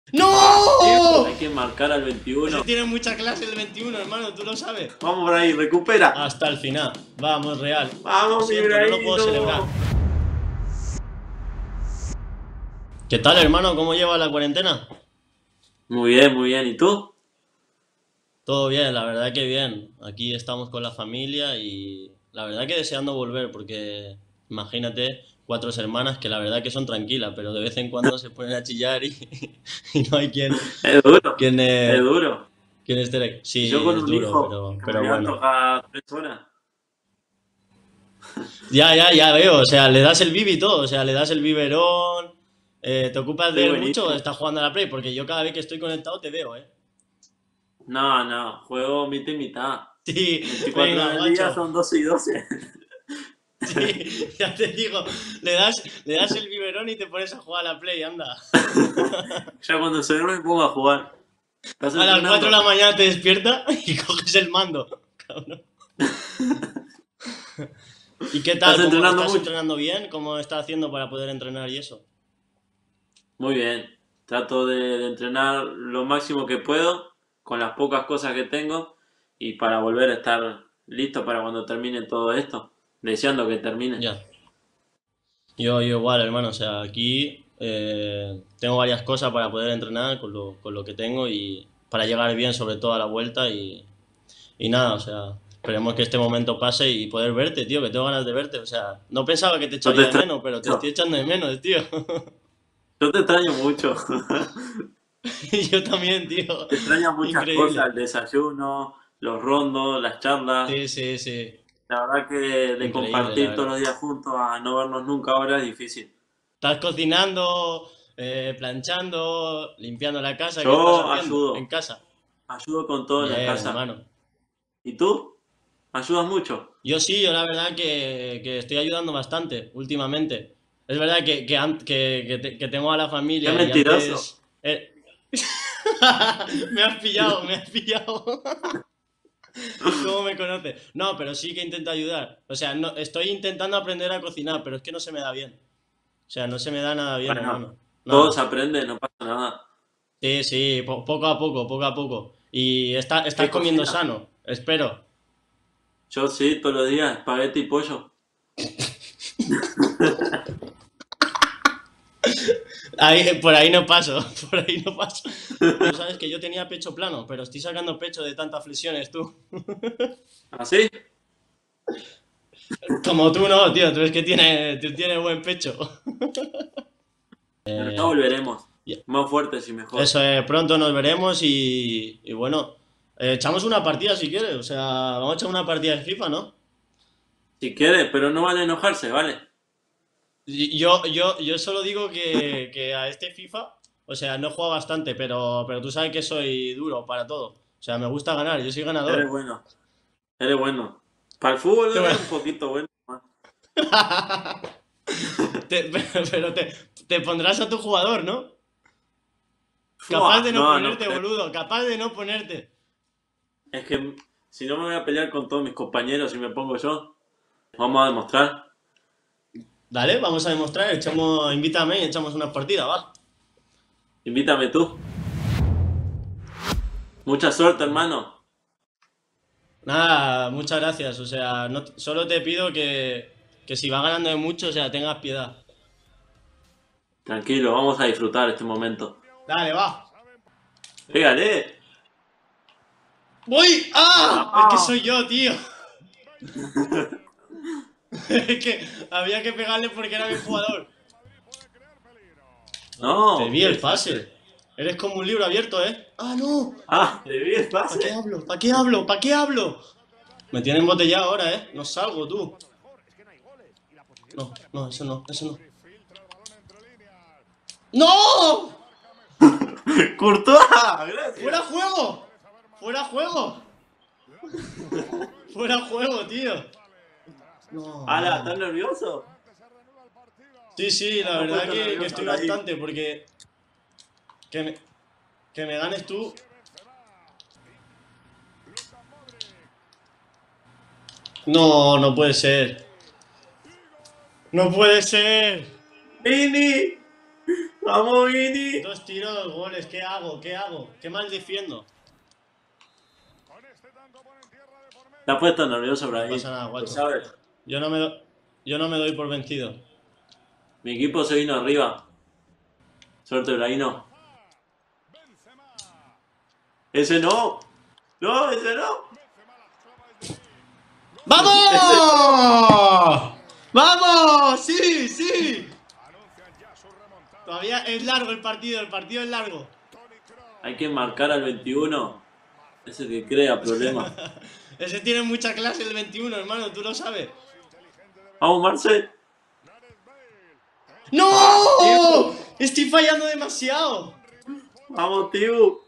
¡No! Hay que marcar al 21. Ese tiene mucha clase el 21, hermano, tú lo sabes. Vamos por ahí, recupera. Hasta el final. Vamos, Real. Vamos, Lo siento, no lo puedo celebrar. ¿Qué tal, hermano? ¿Cómo lleva la cuarentena? Muy bien, muy bien. ¿Y tú? Todo bien, la verdad que bien. Aquí estamos con la familia y la verdad que deseando volver porque imagínate 4 hermanas que la verdad que son tranquilas, pero de vez en cuando se ponen a chillar y, y no hay Es duro, quien, es duro. quien esté ahí. Y yo Sí, con es un duro, hijo que me pero levanto bueno. cada 3 horas. Ya veo, o sea, le das el bibi y todo, o sea, le das el biberón, ¿te ocupas Soy de él mucho o buenísimo. estás jugando a la Play? Porque yo cada vez que estoy conectado te veo, ¿eh? No, no, juego mitad y mitad. Sí, 24 venga, horas al día guacho. son 12 y 12. Sí, ya te digo, le das el biberón y te pones a jugar a la Play, anda. Ya cuando se duerme me pongo a jugar. ¿Estás A las 4 de la entrenando? mañana te despierta y coges el mando, cabrón. ¿Y qué ¿Estás tal? ¿Cómo entrenando estás mucho? entrenando bien? ¿Cómo estás haciendo para poder entrenar y eso? Muy bien. Trato de entrenar lo máximo que puedo con las pocas cosas que tengo y para volver a estar listo para cuando termine todo esto. Deseando que termine. Ya. Yo igual, hermano, o sea, aquí tengo varias cosas para poder entrenar con lo que tengo y para llegar bien sobre todo a la vuelta y nada, o sea, esperemos que este momento pase y poder verte, tío, que tengo ganas de verte, o sea, no pensaba que te Yo te echaría de extraño menos, pero te estoy mucho. echando de menos, tío. Yo te extraño mucho. Y yo también, tío, Te extraño muchas cosas, increíble. el desayuno, los rondos, las charlas. Sí, sí, sí, La verdad que de increíble, la compartir todos verdad. los días juntos a no vernos nunca ahora es difícil. ¿Estás cocinando, planchando, limpiando la casa? ¿Qué estás Yo haciendo en casa? ayudo con todo en la Bien, casa. hermano. ¿Y tú? ¿Ayudas mucho? Yo la verdad que estoy ayudando bastante últimamente. Es verdad que tengo a la ¡Qué familia y mentiroso! antes... Me has pillado, me has pillado. ¿Cómo me conoces? No, pero sí que intento ayudar. O sea, no, estoy intentando aprender a cocinar, pero es que no se me da bien. O sea, no se me da nada bien, Bueno, hermano. todos Nada. aprenden, no pasa nada. Sí, sí, poco a poco, poco a poco. Y estás ¿Qué comiendo cocina? sano, espero. Yo sí, todos los días, espagueti y pollo. Ahí, por ahí no paso, por ahí no paso. Tú sabes que yo tenía pecho plano, pero estoy sacando pecho de tantas flexiones, tú. ¿Así? Como tú no, tío, tú tienes buen pecho. Pero ya volveremos. Ya. Más fuertes y mejor. Eso es, pronto nos veremos y bueno, echamos una partida si quieres, o sea, vamos a echar una partida de FIFA, ¿no? Si quieres, pero no vale enojarse, ¿vale? Yo solo digo que a este FIFA, o sea, no he jugado bastante, pero tú sabes que soy duro para todo. O sea, me gusta ganar, yo soy Eres ganador. bueno, eres bueno. Para el fútbol Te voy eres un a- poquito bueno. pero te pondrás a tu jugador, ¿no? Capaz de Fua, no no, no ponerte, creo. boludo, capaz de no ponerte. Es que si no me voy a pelear con todos mis compañeros y me pongo yo, vamos a demostrar. Dale, vamos a demostrar, invítame y echamos una partida, va. Invítame tú. Mucha suerte, hermano. Nada, muchas gracias, o sea, solo te pido que si va ganando de mucho, o sea, tengas piedad. Tranquilo, vamos a disfrutar este momento. Dale, va. ¡Pégale! ¡Voy! ¡Ah! Es que ¡Vamos! soy yo, tío. Es que había que pegarle porque era mi jugador. Te No, vi qué el pase. desastre. Eres como un libro abierto, ¿eh? ¡Ah, no! Ah, ¿te vi el ¿Para qué pase? hablo? ¿Para qué hablo? ¿Para qué hablo? Me tienen botellado ahora, ¿eh? No salgo, tú. No, no, eso no, eso no. ¡No! ¡Courtois! ¡Fuera ¡Gracias! juego! ¡Fuera juego! ¡Fuera juego, tío! No, ¡Hala! no. ¿Estás nervioso? Sí, sí, la ¿Te has verdad puesto que nervioso estoy ahora ahí? bastante porque que me, que me ganes tú. No, no puede ser. ¡No puede ser! ¡Vini! ¡Vamos, Vini! 2 tiros, 2 goles. ¿Qué hago? ¿Qué hago? ¿Qué mal defiendo? Te has puesto nervioso por No ahí. pasa nada, Lo guacho. sabes. Yo no me, yo no me doy por vencido. Mi equipo se vino arriba. Suerte, Braino. ¡Ese no! ¡No, ese no! ¡Ese no! ¡Vamos! ¡Vamos! ¡Sí, sí! Todavía es largo el partido es largo. Hay que marcar al 21. Es el que crea problemas. Ese tiene mucha clase el 21, hermano, tú lo sabes. ¡Vamos, Marce! ¡Ah, ¡No! Tibu! Estoy fallando demasiado. ¡Vamos, Tibu!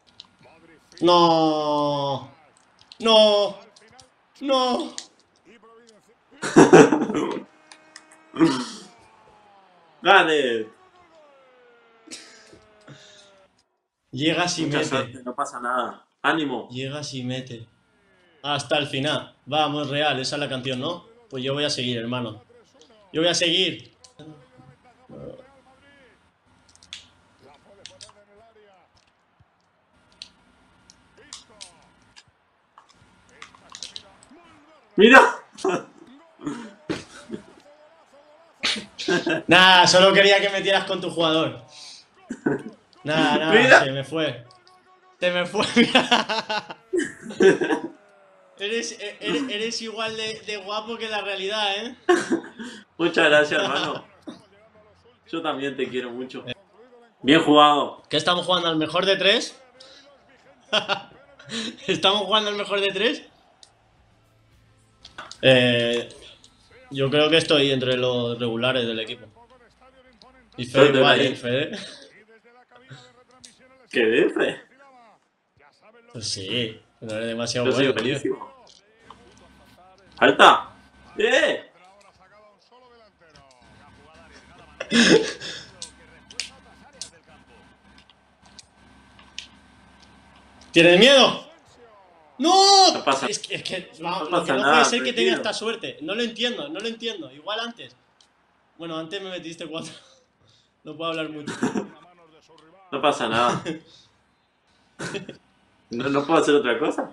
No. No. No. ¡Gane! Llegas y Mucha mete. suerte, no pasa nada. ¡Ánimo! Llegas y mete. Hasta el final. Vamos, Real, esa es la canción, ¿no? Pues yo voy a seguir, hermano. Yo voy a seguir. ¡Mira! Nada, solo quería que metieras con tu jugador. Nada, ¡Mira! se me fue. Se me fue. Eres igual de guapo que la realidad, ¿eh? Muchas gracias, hermano. Yo también te quiero mucho. Bien jugado. ¿Qué estamos jugando al mejor de 3? ¿Estamos jugando al mejor de 3? Yo creo que estoy entre los regulares del equipo. Y Fede Suerte, igual, Brahim. Fede. ¿Qué dices? Pues sí, no eres demasiado Yo soy bueno, tío. buenísimo. ¡Alta! ¡Eh! ¿Tienes miedo? ¡No! No pasa, Es que no lo que pasa no nada, puede ser que tenga tranquilo. esta suerte. No lo entiendo, no lo entiendo. Igual antes. Bueno, antes me metiste 4. No puedo hablar mucho. No pasa nada. No puedo hacer otra cosa.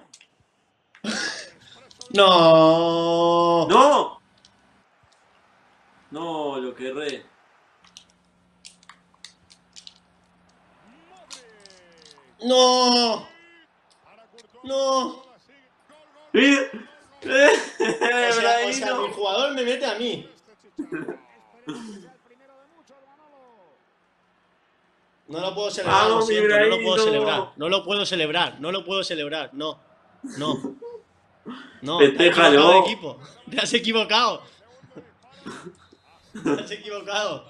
¡No! ¡No! No, lo querré. ¡No! ¡No! ¡Eh! O sea, mi ¡Brahino! jugador me mete a mí. No lo puedo celebrar, lo ¡Vamos, mi siento, no lo puedo celebrar. Brahino! No lo puedo celebrar, no lo puedo celebrar. No, no, no. Te has equivocado de ¡Festéjalo! equipo. Te has equivocado. Te has equivocado.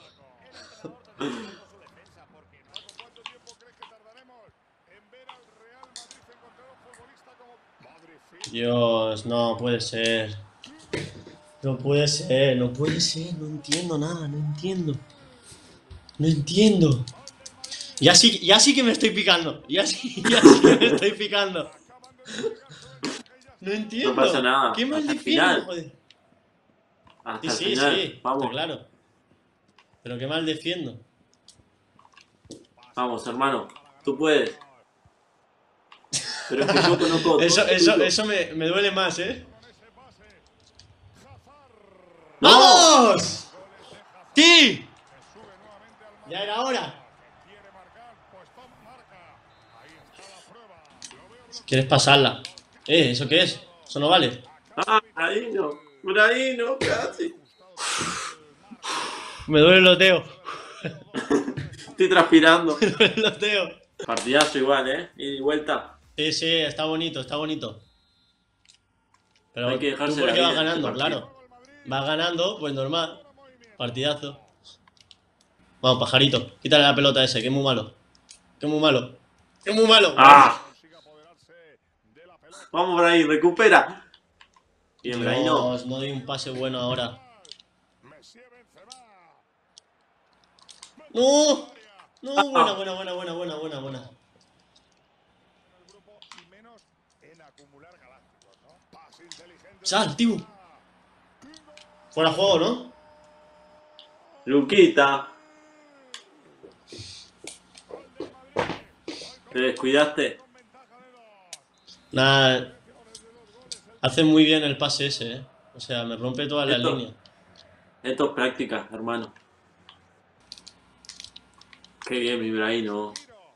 Dios, no puede ser. No puede ser, no puede ser. No entiendo nada, no entiendo. No entiendo. Ya sí que me estoy picando. Ya sí que me estoy picando. No entiendo. No pasa nada. ¿Qué mal Hasta el defiendo, final. joder? Hasta el Sí, final. está Vamos. claro. Pero qué mal defiendo. Vamos, hermano. Tú puedes. Pero es que yo conozco Eso me duele más, ¿eh? ¡No! ¡Vamos! ¡Sí! Ya era hora. ¿Quieres pasarla? ¿Eso qué es? Eso no vale. ¡Ah, Brahino! ¡Brahino! ¡Casi! Me duele el loteo. Estoy transpirando. Me duele el loteo. Partidazo igual, ¿eh? Y vuelta. Sí, sí, está bonito, está bonito. Pero Hay que tú dejarse porque la vida vas en este ganando, partido. claro. Vas ganando, pues normal. Partidazo. Vamos, pajarito. Quítale la pelota a ese, que es muy malo. Que es muy malo. Que es muy malo. ¡Ah! Vamos por ahí, recupera. Bien, Brahino. Dios, no doy un pase bueno ahora. ¡No! No, buena. ¡Sal, tío! Fuera juego, ¿no? Luquita. Te descuidaste. Nada, hace muy bien el pase ese, ¿eh? O sea, me rompe todas las Esto, líneas. esto es práctica, hermano. Qué bien, mi Ibrahimo.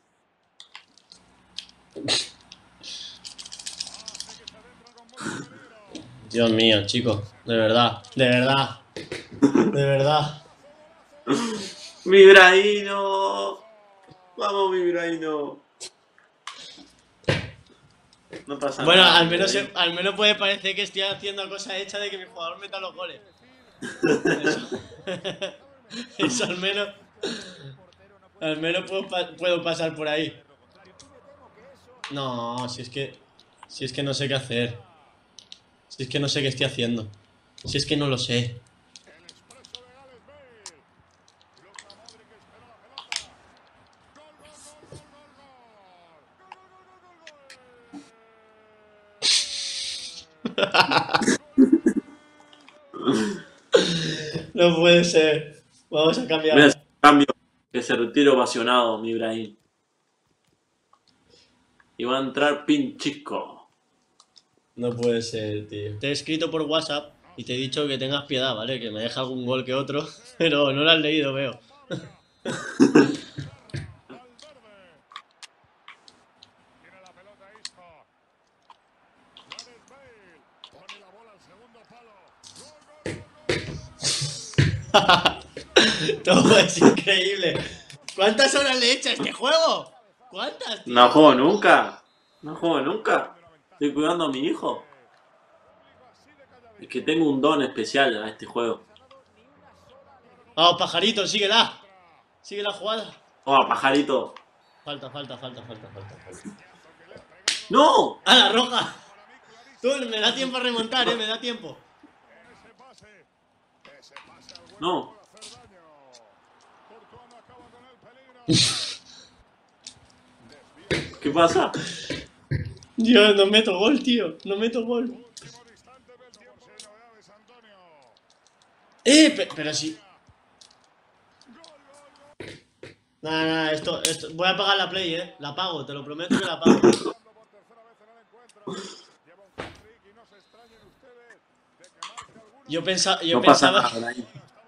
Dios mío, chicos, de verdad, de verdad, de verdad. Mi Ibrahimo. Vamos, mi Ibrahimo. No pasa Bueno, nada, mi Ibrahimo. al menos puede parecer que estoy haciendo cosa hecha de que mi jugador meta los goles. Eso, eso al menos puedo pasar por ahí. No, si es que no sé qué hacer. Si es que no sé qué estoy haciendo. Si es que no lo sé. No puede ser. Vamos a Voy a hacer cambiar. un cambio. Que se retire ovacionado, mi Ibrahim. Y va a entrar Pinchico. No puede ser, tío. Te he escrito por WhatsApp y te he dicho que tengas piedad, ¿vale? Que me deja algún gol que otro. Pero no lo has leído, veo. Todo es increíble. ¿Cuántas horas le he hecho a este juego? ¿Cuántas, No tío? juego nunca. No juego nunca. Estoy cuidando a mi hijo. Es que tengo un don especial a este juego. Vamos, pajarito, síguela. Sigue la jugada. Oh, pajarito. Falta. ¡No! ¡A la roja! Tú, me da tiempo a remontar, me da tiempo. No. ¿Qué pasa? Dios, no meto gol, tío. No meto gol. Pero sí. Nada, esto. Voy a apagar la play, La apago, te lo prometo que la apago. Yo No pasa pensaba. nada, Ibrahim.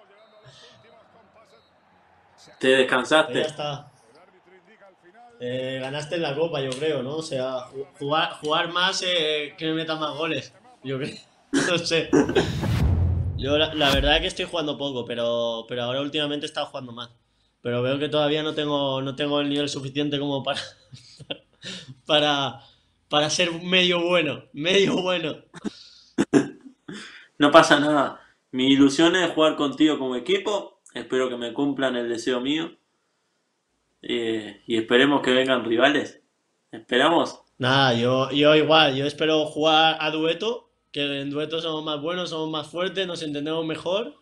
Te Ya descansaste. está. Ganaste en la copa, yo creo, ¿no? O sea, jugar más que me metan más goles. Yo creo. No sé. Yo la verdad es que estoy jugando poco, pero ahora últimamente he estado jugando más. Pero veo que todavía no tengo el nivel suficiente como para, para ser medio bueno. Medio bueno. No pasa nada. Mi ilusión es jugar contigo como equipo. Espero que me cumplan el deseo mío. Y esperemos que vengan rivales. ¿Esperamos? Nada, yo igual, yo espero jugar a dueto, que en dueto somos más buenos, somos más fuertes, nos entendemos mejor.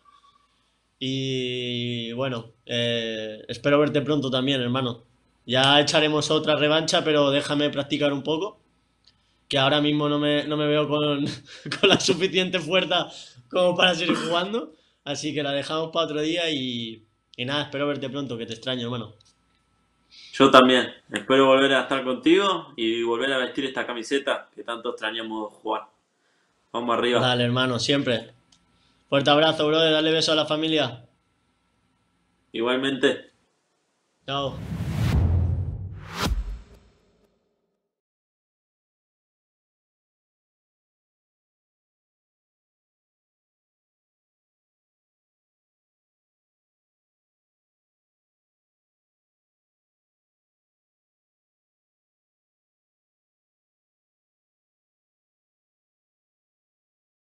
Y bueno, espero verte pronto también, hermano. Ya echaremos otra revancha, pero déjame practicar un poco, que ahora mismo no me veo con, con la suficiente fuerza como para seguir jugando. Así que la dejamos para otro día y nada, espero verte pronto, que te extraño, hermano. Yo también. Espero volver a estar contigo y volver a vestir esta camiseta que tanto extrañamos jugar. Vamos arriba. Dale, hermano, siempre. Fuerte abrazo, brother, dale beso a la familia. Igualmente. Chao.